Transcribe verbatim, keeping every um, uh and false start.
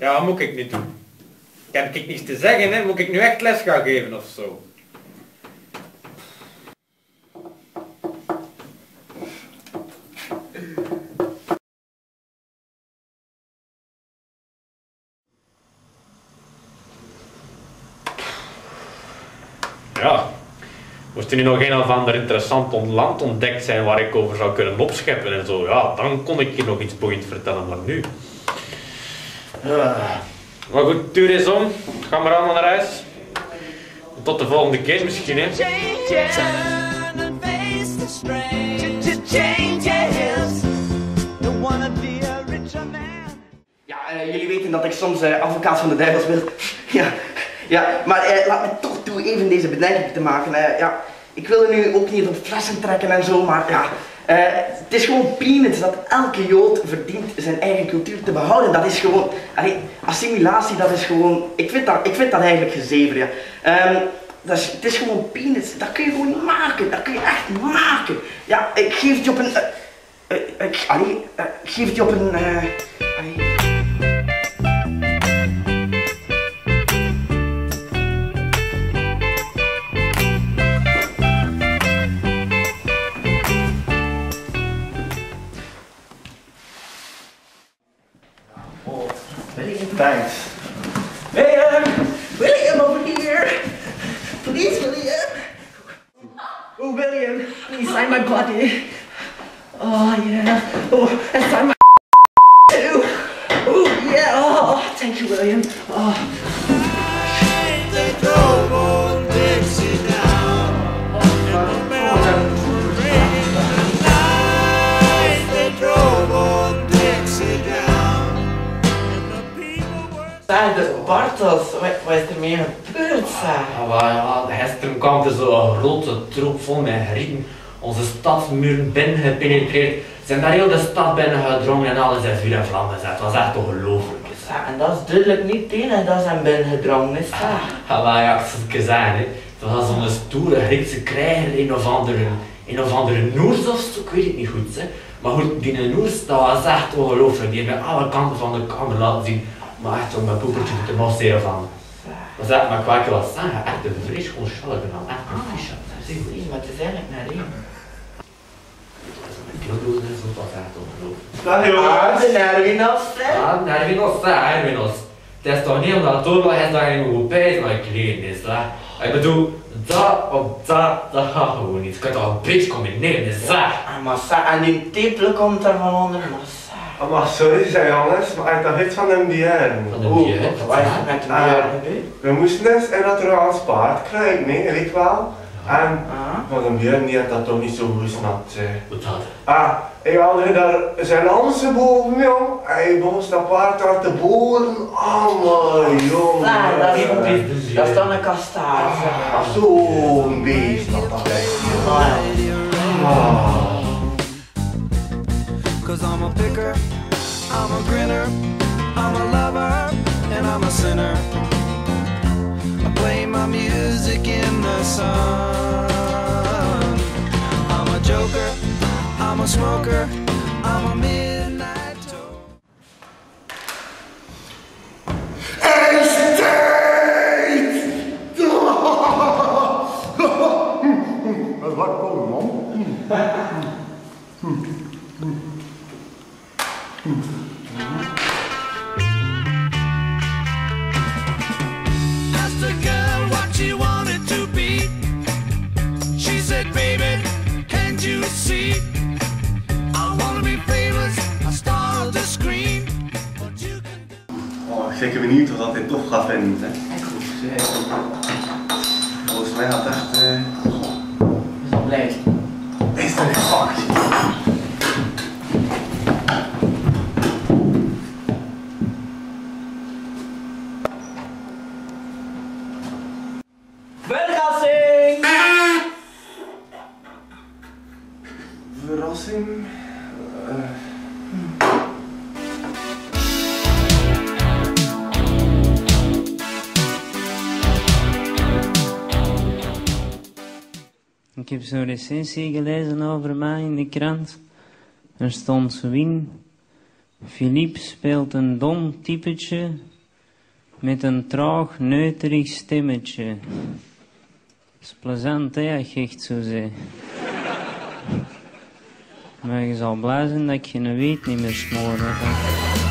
Ja, wat moet ik nu doen? Heb ik niets te zeggen, hè? Moet ik nu echt les gaan geven of zo? Ja, moest er nu nog een of ander interessant land ontdekt zijn waar ik over zou kunnen opscheppen en zo, ja, dan kon ik je nog iets boeiend vertellen, maar nu... Uh, maar goed, tuur is om. Ga maar aan naar huis. Tot de volgende keer misschien, hè. Ja, uh, jullie weten dat ik soms uh, advocaat van de duivels wil. Ja, ja, maar uh, laat me toch toe even deze bedenking te maken. Uh, ja, ik wil er nu ook niet op flessen trekken en zo, maar ja... Uh, het is gewoon peanuts dat elke Jood verdient zijn eigen cultuur te behouden. Dat is gewoon, allee, assimilatie, dat is gewoon, ik vind dat, ik vind dat eigenlijk gezever, ja. Um, dat is, het is gewoon peanuts, dat kun je gewoon niet maken, dat kun je echt niet maken. Ja, ik geef het je op een, uh, uh, ik, allee, uh, ik geef het je op een, uh, allee. Thanks. William! William, over here! Please, William! Oh, William, please sign my body. Oh, yeah. Oh, and sign my too. Oh, yeah. Oh, thank you, William. Oh. Zeg, de Bartels, wat, wat is er mee gebeurd, zeg? Ja, ja, gisteren kwam er zo'n grote troep vol met grieken onze stadsmuren binnengepenetreerd. Ze zijn daar heel de stad binnen gedrongen en alles in vuur en vlam gezet. Het was echt ongelooflijk. Zeg, en dat is duidelijk niet tegen dat ze hem binnengedrongen is, zeg. Ja, maar ja, ik zou het zeggen, hè. Het was zo'n stoere Griekse krijger, een of andere, een of andere Noers of zo, ik weet het niet goed, hè. Maar goed, die Noers, dat was echt ongelooflijk. Die heeft mij alle kanten van de kamer laten zien. Maar echt om mijn poepertje te masseren van. Dat is echt, maar ik wil wel zeggen, echt een vrees gewoon schalken dan. Echt een fiche. Zeg, nee, maar het is eigenlijk naar één. Dat is een deeldoos en zo, dat is echt ongelooflijk. Dag jongens! de Nervinos, hè? Ja, Nervinos, hè, Nervinos. Het is toch niet omdat het oorlog is dat je moet pijzen met je kleren is, hè. Ik bedoel, dat op dat, dat gaat gewoon niet. Je kunt toch een beetje combineren, is dat? Ja, maar zeg, en die tepel komt er van onder, maar zeg. Oh, maar sorry zeg jongens, maar ik dacht iets van een bier. Van een bier, hè? Wat is er met de bier gebeurd? We moesten eens in dat Roaans paard krijgen, nee, weet wel. En van een bier niet, dat toch niet zo goed snapt. Hoe dat? Ah, ik had daar zijn Hansen boven, jong. Hij begon dat paard aan te boren. Oh, jong. Ja, dat is een beest. Dat is dan een kastaar. Ah, zo'n beest dat dat is. Ah. Cause I'm a picker, I'm a grinner, I'm a lover, and I'm a sinner. I play my music in the sun. I'm a joker, I'm a smoker, I'm a midnight toad. Dat is wat komen, man. Asked the girl what she wanted to be. She said, baby, can't you see? I wanna be famous, a star of the screen. But you can... Oh, ik ben zeker benieuwd of dat hij tof gaat vinden. Hè. Volgens mij gaat het echt... Uh... Ik ben blij. Is dat echt fuck? Verrassing! Verrassing? Uh... Ik heb zo'n recensie gelezen over mij in de krant. Er stond zoin. Philippe speelt een dom typetje Met een traag, neuterig stemmetje. Het is plezant, hè, als je echt zo zei. Maar je zal blij zijn dat ik geen weet niet meer smoren heb.